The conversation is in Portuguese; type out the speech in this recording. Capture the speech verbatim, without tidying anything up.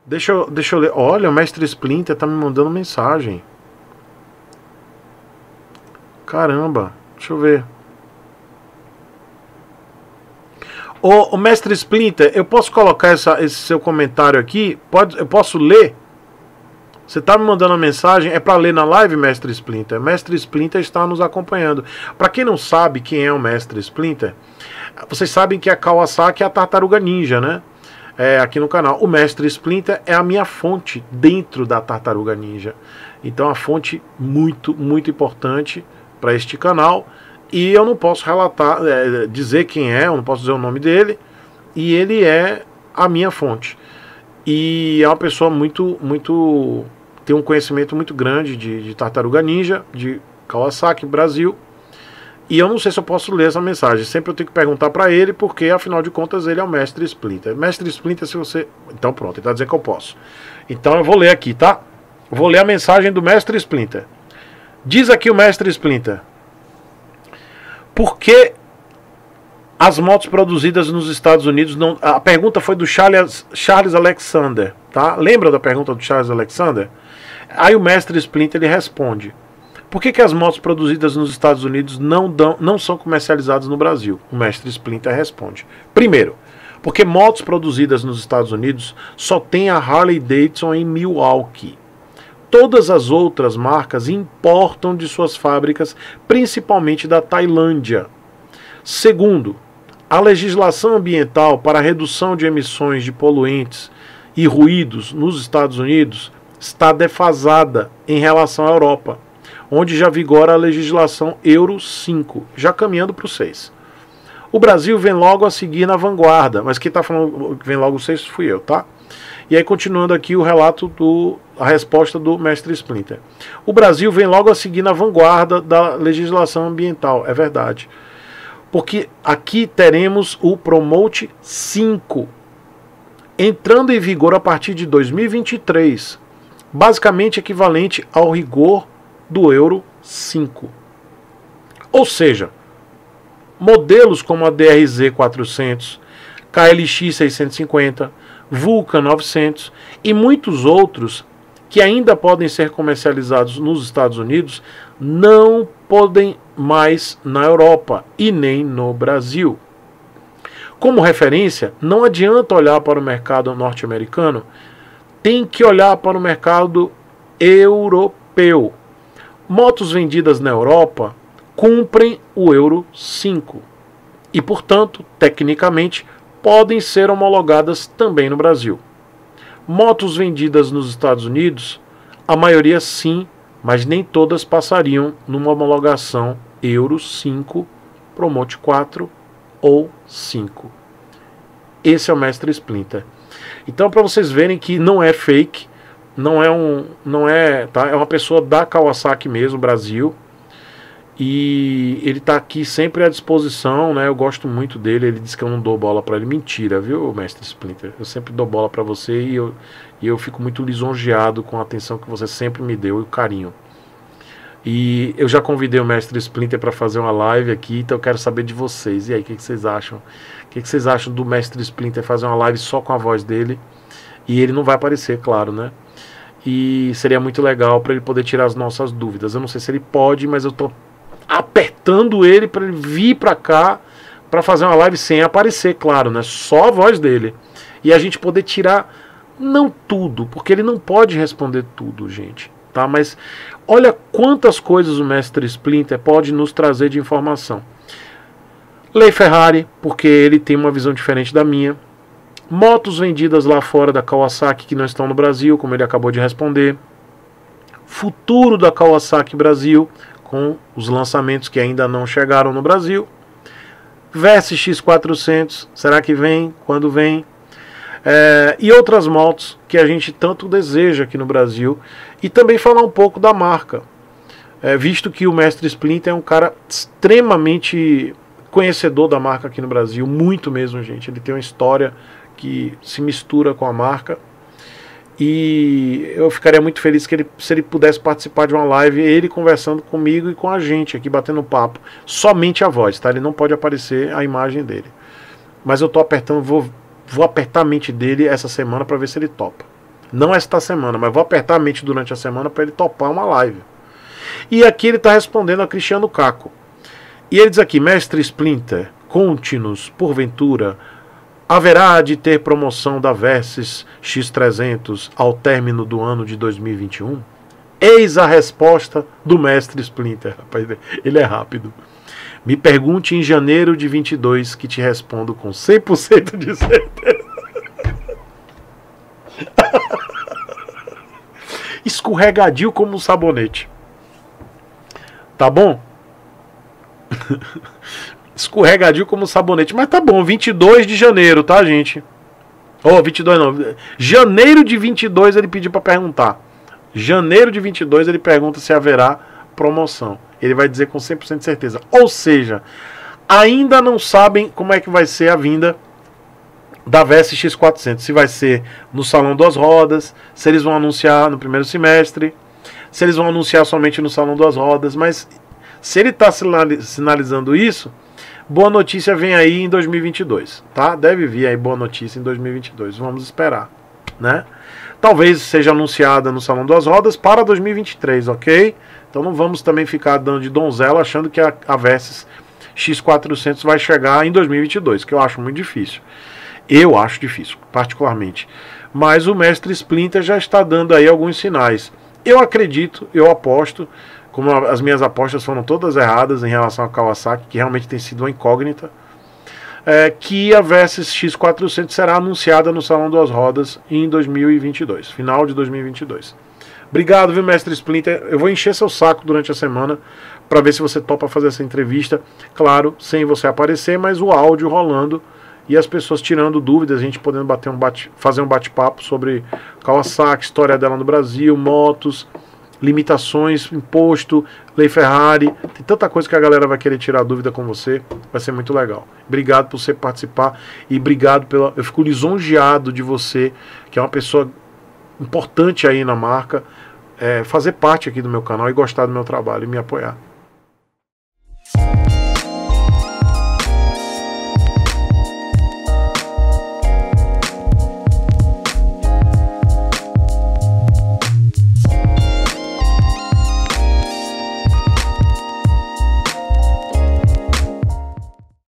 Deixa eu, deixa eu ler. Olha, o Mestre Splinter tá me mandando mensagem. Caramba, deixa eu ver. Ô, ô Mestre Splinter, eu posso colocar essa, esse seu comentário aqui? Pode, eu posso ler? Você tá me mandando uma mensagem, é para ler na live, Mestre Splinter? Mestre Splinter está nos acompanhando. Para quem não sabe quem é o Mestre Splinter, vocês sabem que a Kawasaki é a Tartaruga Ninja, né? É, aqui no canal. O Mestre Splinter é a minha fonte dentro da Tartaruga Ninja. Então, a fonte muito, muito importante para este canal. E eu não posso relatar, é, dizer quem é, eu não posso dizer o nome dele. E ele é a minha fonte. E é uma pessoa muito, muito... tem um conhecimento muito grande de, de Tartaruga Ninja, de Kawasaki, Brasil. E eu não sei se eu posso ler essa mensagem. Sempre eu tenho que perguntar para ele, porque afinal de contas ele é o Mestre Splinter. Mestre Splinter, se você... Então pronto, ele está dizendo que eu posso. Então eu vou ler aqui, tá? Eu vou ler a mensagem do Mestre Splinter. Diz aqui o Mestre Splinter: por que as motos produzidas nos Estados Unidos não... A pergunta foi do Charles, Charles Alexander, tá? Lembra da pergunta do Charles Alexander? Aí o Mestre Splinter ele responde: por que, que as motos produzidas nos Estados Unidos não, dão, não são comercializadas no Brasil? O Mestre Splinter responde: primeiro, porque motos produzidas nos Estados Unidos só tem a Harley Davidson em Milwaukee. Todas as outras marcas importam de suas fábricas, principalmente da Tailândia. Segundo, a legislação ambiental para a redução de emissões de poluentes e ruídos nos Estados Unidos está defasada em relação à Europa, onde já vigora a legislação Euro cinco, já caminhando para o seis. O Brasil vem logo a seguir na vanguarda, mas quem está falando que vem logo o seis fui eu, tá? E aí, continuando aqui o relato, do, a resposta do Mestre Splinter. O Brasil vem logo a seguir na vanguarda da legislação ambiental, é verdade. Porque aqui teremos o Promote cinco, entrando em vigor a partir de dois mil e vinte e três, basicamente equivalente ao rigor do Euro cinco. Ou seja, modelos como a D R Z quatrocentos, K L X seiscentos e cinquenta, Vulcan novecentos e muitos outros que ainda podem ser comercializados nos Estados Unidos não podem mais na Europa e nem no Brasil. Como referência, não adianta olhar para o mercado norte-americano, tem que olhar para o mercado europeu. Motos vendidas na Europa cumprem o Euro cinco e, portanto, tecnicamente, podem ser homologadas também no Brasil. Motos vendidas nos Estados Unidos, a maioria sim, mas nem todas passariam numa homologação Euro cinco, Promote quatro ou cinco. Esse é o Mestre Splinter. Então, para vocês verem que não é fake, não é um, não é, tá? É uma pessoa da Kawasaki mesmo, Brasil. E ele está aqui sempre à disposição, né? Eu gosto muito dele. Ele disse que eu não dou bola para ele. Mentira, viu, Mestre Splinter? Eu sempre dou bola para você e eu, e eu fico muito lisonjeado com a atenção que você sempre me deu e o carinho. E eu já convidei o Mestre Splinter para fazer uma live aqui, então eu quero saber de vocês. E aí, o que, que vocês acham? O que, que vocês acham do Mestre Splinter fazer uma live só com a voz dele? E ele não vai aparecer, claro, né? E seria muito legal para ele poder tirar as nossas dúvidas. Eu não sei se ele pode, mas eu tô apertando ele para ele vir para cá para fazer uma live sem aparecer, claro, né? Só a voz dele. E a gente poder tirar, não tudo, porque ele não pode responder tudo, gente, tá? Mas olha quantas coisas o Mestre Splinter pode nos trazer de informação. Lei Ferrari, porque ele tem uma visão diferente da minha. Motos vendidas lá fora da Kawasaki que não estão no Brasil, como ele acabou de responder. Futuro da Kawasaki Brasil, com os lançamentos que ainda não chegaram no Brasil. Versys X quatrocentos, será que vem? Quando vem? É, e outras motos que a gente tanto deseja aqui no Brasil. E também falar um pouco da marca, é, visto que o Mestre Splinter é um cara extremamente conhecedor da marca aqui no Brasil, muito mesmo, gente. Ele tem uma história que se mistura com a marca. E eu ficaria muito feliz que ele, se ele pudesse participar de uma live, ele conversando comigo e com a gente aqui, batendo papo. Somente a voz, tá? Ele não pode aparecer a imagem dele. Mas eu tô apertando, vou, vou apertar a mente dele essa semana para ver se ele topa. Não esta semana, mas vou apertar a mente durante a semana para ele topar uma live. E aqui ele está respondendo a Cristiano Caco. E ele diz aqui, mestre Splinter, conte-nos, porventura, haverá de ter promoção da Versys X trezentos ao término do ano de dois mil e vinte e um? Eis a resposta do mestre Splinter. Rapaz, ele é rápido. Me pergunte em janeiro de vinte e dois que te respondo com cem por cento de certeza. Escorregadio como um sabonete. Tá bom? Escorregadio como um sabonete. Mas tá bom, vinte e dois de janeiro, tá, gente? Oh, vinte e dois não. Janeiro de vinte e dois ele pediu para perguntar. Janeiro de vinte e dois ele pergunta se haverá promoção. Ele vai dizer com cem por cento de certeza. Ou seja, ainda não sabem como é que vai ser a vinda da Versys X quatrocentos. Se vai ser no Salão das Rodas, se eles vão anunciar no primeiro semestre, se eles vão anunciar somente no Salão das Rodas. Mas se ele está sinalizando isso, boa notícia vem aí em dois mil e vinte e dois. Tá? Deve vir aí boa notícia em dois mil e vinte e dois. Vamos esperar, né? Talvez seja anunciada no Salão das Rodas para dois mil e vinte e três, ok? Então não vamos também ficar dando de donzela achando que a, a Versys X quatrocentos vai chegar em dois mil e vinte e dois, que eu acho muito difícil. Eu acho difícil, particularmente. Mas o mestre Splinter já está dando aí alguns sinais. Eu acredito, eu aposto, como as minhas apostas foram todas erradas em relação a Kawasaki, que realmente tem sido uma incógnita, é, que a Versys X quatrocentos será anunciada no Salão das Rodas em dois mil e vinte e dois, final de dois mil e vinte e dois. Obrigado, viu, mestre Splinter? Eu vou encher seu saco durante a semana para ver se você topa fazer essa entrevista. Claro, sem você aparecer, mas o áudio rolando e as pessoas tirando dúvidas, a gente podendo bater um bate, fazer um bate-papo sobre Kawasaki, história dela no Brasil, motos, limitações, imposto, lei Ferrari. Tem tanta coisa que a galera vai querer tirar dúvida com você. Vai ser muito legal. Obrigado por você participar e obrigado pela... Eu fico lisonjeado de você, que é uma pessoa importante aí na marca, é, fazer parte aqui do meu canal e gostar do meu trabalho e me apoiar.